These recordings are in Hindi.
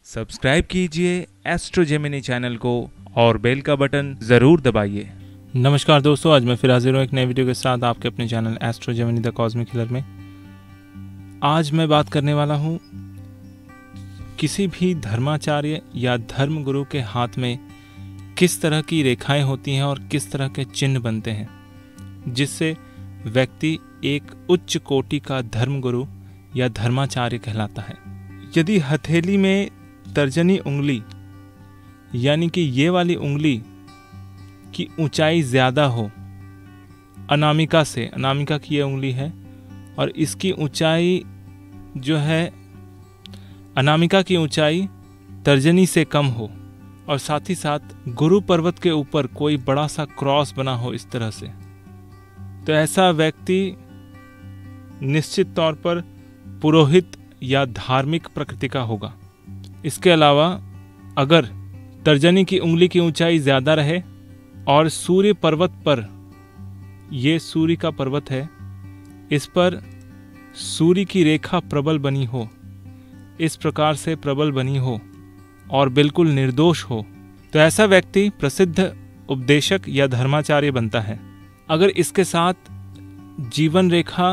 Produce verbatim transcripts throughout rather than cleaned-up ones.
सब्सक्राइब कीजिए एस्ट्रो जेमिनी चैनल को और बेल का बटन ज़रूर दबाइए। नमस्कार दोस्तों, आज मैं फिर हाजिर हूँ एक नए वीडियो के साथ आपके अपने channel Astro Gemini the cosmic healer में। आज मैं बात करने वाला हूँ किसी भी धर्माचार्य या धर्म गुरु के हाथ में किस तरह की रेखाएं होती हैं और किस तरह के चिन्ह बनते हैं जिससे व्यक्ति एक उच्च कोटि का धर्म गुरु या धर्माचार्य कहलाता है। यदि हथेली में तर्जनी उंगली यानी कि ये वाली उंगली की ऊंचाई ज़्यादा हो अनामिका से, अनामिका की ये उंगली है और इसकी ऊंचाई जो है अनामिका की ऊंचाई तर्जनी से कम हो और साथ ही साथ गुरु पर्वत के ऊपर कोई बड़ा सा क्रॉस बना हो इस तरह से, तो ऐसा व्यक्ति निश्चित तौर पर पुरोहित या धार्मिक प्रकृति का होगा। इसके अलावा अगर तर्जनी की उंगली की ऊंचाई ज़्यादा रहे और सूर्य पर्वत पर, ये सूर्य का पर्वत है, इस पर सूर्य की रेखा प्रबल बनी हो, इस प्रकार से प्रबल बनी हो और बिल्कुल निर्दोष हो, तो ऐसा व्यक्ति प्रसिद्ध उपदेशक या धर्माचार्य बनता है। अगर इसके साथ जीवन रेखा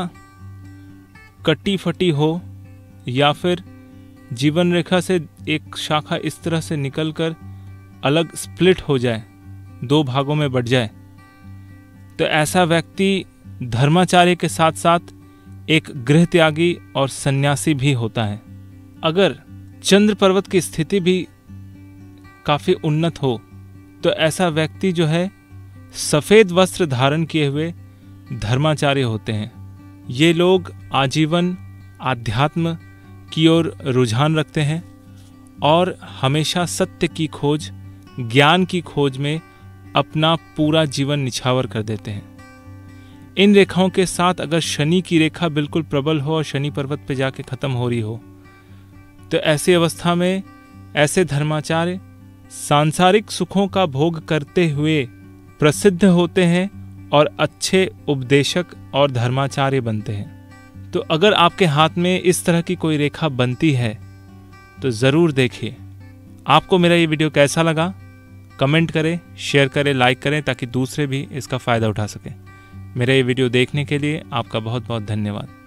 कटी फटी हो या फिर जीवन रेखा से एक शाखा इस तरह से निकलकर अलग स्प्लिट हो जाए, दो भागों में बट जाए, तो ऐसा व्यक्ति धर्माचार्य के साथ साथ एक गृह त्यागी और सन्यासी भी होता है। अगर चंद्र पर्वत की स्थिति भी काफ़ी उन्नत हो तो ऐसा व्यक्ति जो है सफ़ेद वस्त्र धारण किए हुए धर्माचार्य होते हैं। ये लोग आजीवन आध्यात्म की ओर रुझान रखते हैं और हमेशा सत्य की खोज, ज्ञान की खोज में अपना पूरा जीवन निछावर कर देते हैं। इन रेखाओं के साथ अगर शनि की रेखा बिल्कुल प्रबल हो और शनि पर्वत पे जाके ख़त्म हो रही हो, तो ऐसी अवस्था में ऐसे धर्माचार्य सांसारिक सुखों का भोग करते हुए प्रसिद्ध होते हैं और अच्छे उपदेशक और धर्माचार्य बनते हैं। तो अगर आपके हाथ में इस तरह की कोई रेखा बनती है तो ज़रूर देखिए। आपको मेरा ये वीडियो कैसा लगा कमेंट करें, शेयर करें, लाइक करें ताकि दूसरे भी इसका फ़ायदा उठा सकें। मेरा ये वीडियो देखने के लिए आपका बहुत बहुत धन्यवाद।